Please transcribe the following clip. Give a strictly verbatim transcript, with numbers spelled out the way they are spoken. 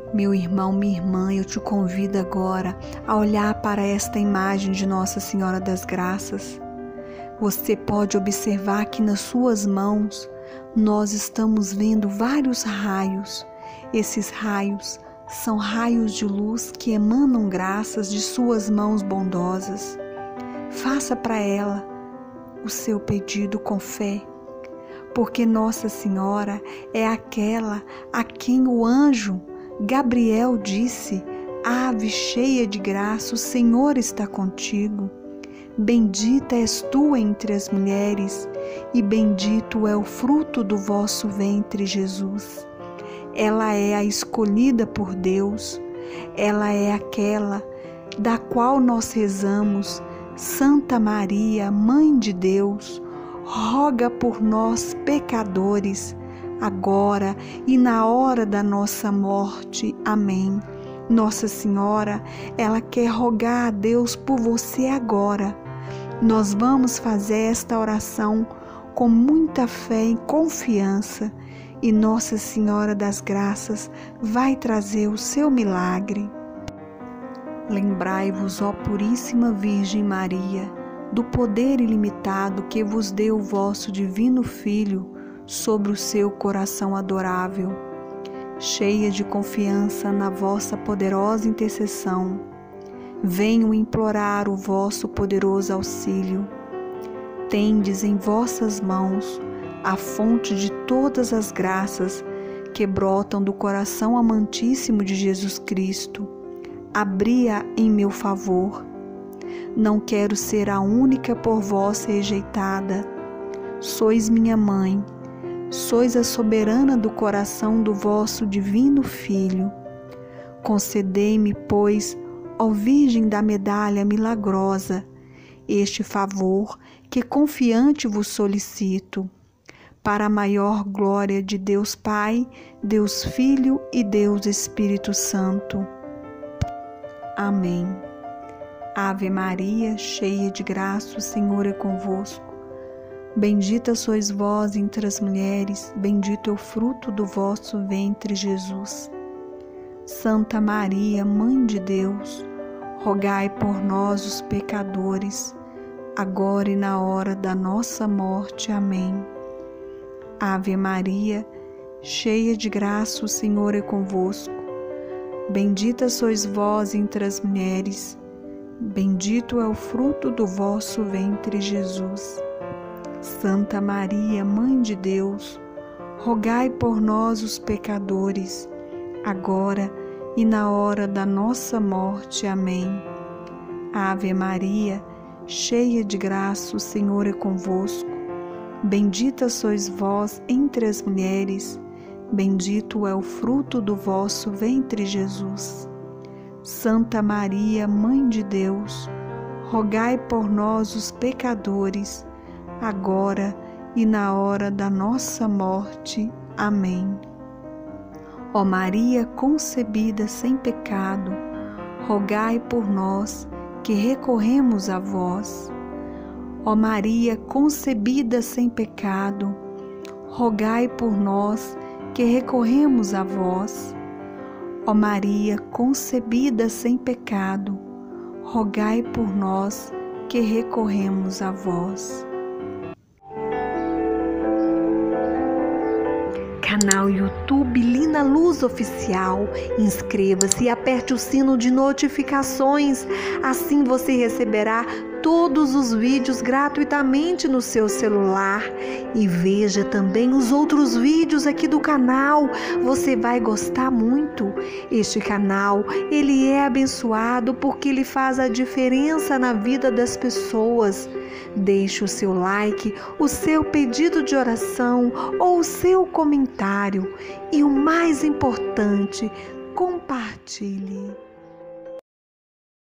Meu irmão, minha irmã, eu te convido agora a olhar para esta imagem de Nossa Senhora das Graças. Você pode observar que nas suas mãos nós estamos vendo vários raios. Esses raios são raios de luz que emanam graças de suas mãos bondosas. Faça para ela o seu pedido com fé, porque Nossa Senhora é aquela a quem o anjo Gabriel disse: Ave cheia de graça, o Senhor está contigo. Bendita és tu entre as mulheres, e bendito é o fruto do vosso ventre, Jesus. Ela é a escolhida por Deus, ela é aquela da qual nós rezamos: Santa Maria, Mãe de Deus, roga por nós, pecadores, agora e na hora da nossa morte. Amém. Nossa Senhora, ela quer rogar a Deus por você agora. Nós vamos fazer esta oração com muita fé e confiança, e Nossa Senhora das Graças vai trazer o seu milagre. Lembrai-vos, ó Puríssima Virgem Maria, do poder ilimitado que vos deu o vosso divino Filho sobre o seu coração adorável. Cheia de confiança na vossa poderosa intercessão, venho implorar o vosso poderoso auxílio. Tendes em vossas mãos a fonte de todas as graças que brotam do coração amantíssimo de Jesus Cristo. Abri-a em meu favor. Não quero ser a única por vós rejeitada. Sois minha mãe, sois a soberana do coração do vosso divino Filho. Concedei-me, pois, ó Virgem da medalha milagrosa, este favor que confiante vos solicito, para a maior glória de Deus Pai, Deus Filho e Deus Espírito Santo. Amém. Ave Maria, cheia de graça, o Senhor é convosco. Bendita sois vós entre as mulheres, bendito é o fruto do vosso ventre, Jesus. Santa Maria, Mãe de Deus, rogai por nós, os pecadores, agora e na hora da nossa morte. Amém. Ave Maria, cheia de graça, o Senhor é convosco. Bendita sois vós entre as mulheres, bendito é o fruto do vosso ventre, Jesus. Santa Maria, Mãe de Deus, rogai por nós, os pecadores, agora e na hora da nossa morte. Amém. Ave Maria, cheia de graça, o Senhor é convosco. Bendita sois vós entre as mulheres, bendito é o fruto do vosso ventre, Jesus. Santa Maria, Mãe de Deus, rogai por nós, os pecadores, agora e na hora da nossa morte. Amém. Ó Maria concebida sem pecado, rogai por nós que recorremos a vós. Ó Maria concebida sem pecado, rogai por nós que recorremos a vós. Ó Maria concebida sem pecado, rogai por nós que recorremos a vós. Canal YouTube Lina Luz Oficial. Inscreva-se e aperte o sino de notificações. Assim você receberá todos os vídeos gratuitamente no seu celular. E veja também os outros vídeos aqui do canal. Você vai gostar muito. Este canal, ele é abençoado porque ele faz a diferença na vida das pessoas. Deixe o seu like, o seu pedido de oração ou o seu comentário. E o mais importante, compartilhe.